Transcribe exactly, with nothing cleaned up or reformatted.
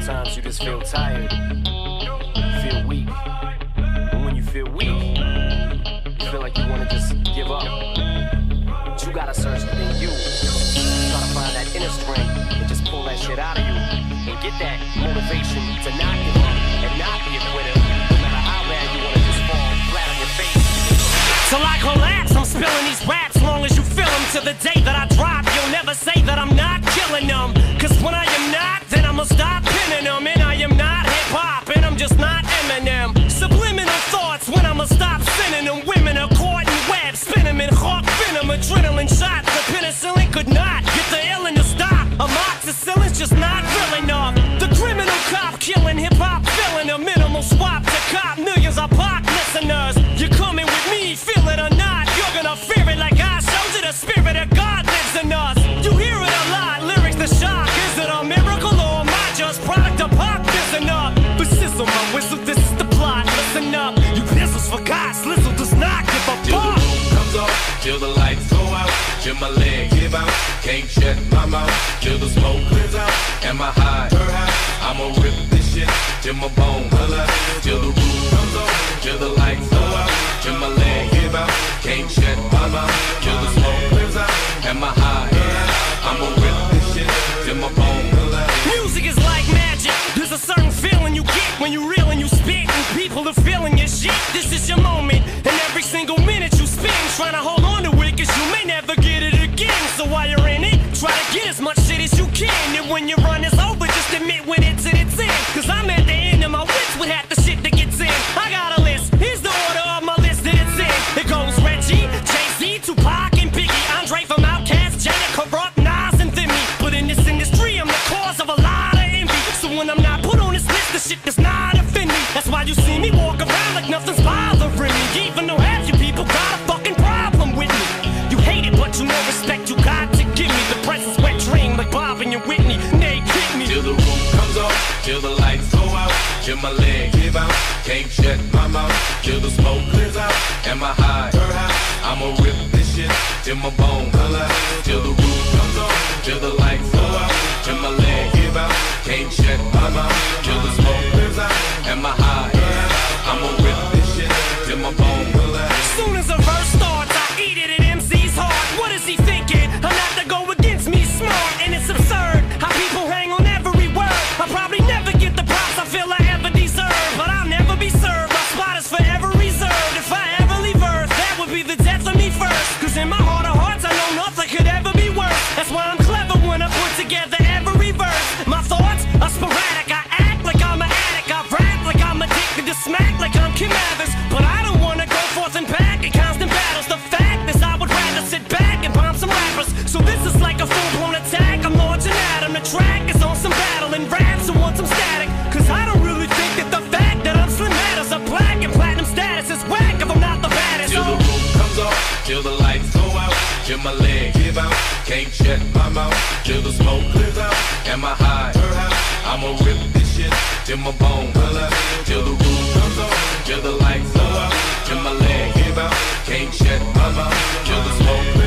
Sometimes you just feel tired, feel weak. And when you feel weak, you feel like you want to just give up. But you gotta search within you. Try to find that inner strength and just pull that shit out of you. And get that motivation to not give up and not be a quitter. No matter how bad you want to just fall flat on your face. Till I collapse, I'm spilling these raps long as you feel them. To the day that I drop, you'll never say that I'm not killing them. Cause when I am not, then I'ma stop pinning them. And I am not hip-hop, and I'm just not Eminem. Subliminal thoughts when I'ma stop sending them. Women are caught in webs, spin them in hawk venom. Adrenaline shots, the penicillin could not get the illin to stop. Amoxicillin's just not real enough. The criminal cop killing hip-hop, filling a minimal swap to cop millions of pop listeners. You're coming with me, feel it or not, you're gonna fear it like I showed you. The spirit of God lives in us. You hear it a lot, lyrics the shock. Is it a miracle or am I just product of pop? Listen up, but sizzle my whistle, this is the plot. Listen up, you pistols for God, Slizzle does not give a fuck. Till the roof comes off, till the lights go out, till my legs give out, can't shut my mouth, till the smoke clears out, and my high, I'ma rip this shit till my bone holla, till the roof comes off, till the lights go out, till my legs give out, can't shut my mouth, till the smoke clears out, and my high, I'ma rip this shit till my bone holla. Music is like magic. There's a certain feeling you get when you reel and you spit, and people are feeling your shit. This is your moment, and every single minute you spend trying to hold on to it, cause you may never get it again. So while you're in it, try to get as much shit as you can. And when your run is over, just admit when it's at its end. Cause I'm at the end of my wits with half the shit that gets in. I got a list, here's the order of my list that it's in. It goes Reggie, Jay-Z, Tupac, and Biggie, Andre from Outkast, Jada, Corrupt, Nas, and Thimmy. But in this industry, I'm the cause of a lot of envy. So when I'm not put on this list, the shit does not offend me. That's why you see me walk around like nothing's bothering me. Even though half you people got a fucking problem with me. You hate it, but you know respect you got to give me. The presence wet dream like Bob and your Whitney. They kick me. Till the roof comes off, till the lights go out, till my legs give out, can't shut my mouth, till the smoke clears out, and my high, I'ma rip this shit till my bone holla, till the roof comes off, till the lights go out, till my legs give out, can't shut my mouth, till the smoke clears out, and my high, I'ma rip this shit till my bone holla. Soon as a verse starts, I eat it at M C's heart. What is he thinking? I'm not to go against me, smart, and it's absurd how people hang on every word. I probably never get the props I feel I ever deserve, but I'll never be served. My spot is forever reserved. If I ever leave Earth, that would be the death of me first. Cause in my heart of hearts, I know nothing could ever be worse. That's why I'm clever when I put together every verse. My thoughts are sporadic. I act like I'm an addict. I rap like I'm addicted to smack like I'm Kim Mathers. But I don't wanna go forth and back in constant battles. The fact is I would rather sit back and bomb some rappers. So this is like a full-blown attack. I'm launching at 'em. The track is on some battle and raps and want some static. Cause I don't really think that the fact that I'm Slim matters. A black and platinum status is whack if I'm not the baddest. Till the roof comes off, till the lights go out, till my legs give out, can't shut my mouth, till the smoke clears out, and my high, I'ma rip this shit till my bone holla, till the roof comes off, till the lights go out, till my legs give out, can't shut my mouth, till the smoke clears out.